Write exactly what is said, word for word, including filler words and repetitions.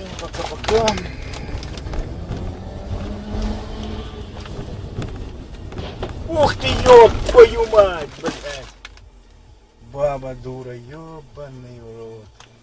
Пока-пока. Ух ты, ёб твою мать, блядь. Баба дура, ёбаный в рот.